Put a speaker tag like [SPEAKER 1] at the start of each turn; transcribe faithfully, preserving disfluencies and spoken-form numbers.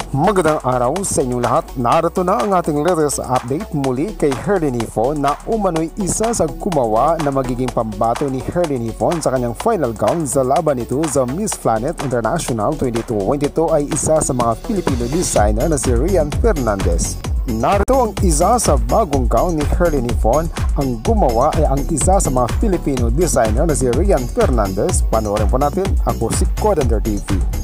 [SPEAKER 1] Magandang araw sa inyong lahat. Narito na ang ating latest update muli kay Herlene na umano'y isa sa Gumawa na magiging pambato ni Herlene sa kanyang final gown sa laban nito sa Miss Planet International twenty twenty-two ay isa sa mga Filipino designer na si Rian Fernandez. Narito ang isa sa bagong gown ni Herlene. Ang gumawa ay ang isa sa mga Filipino designer na si Rian Fernandez. Panoorin po natin. Ako si Codander T V.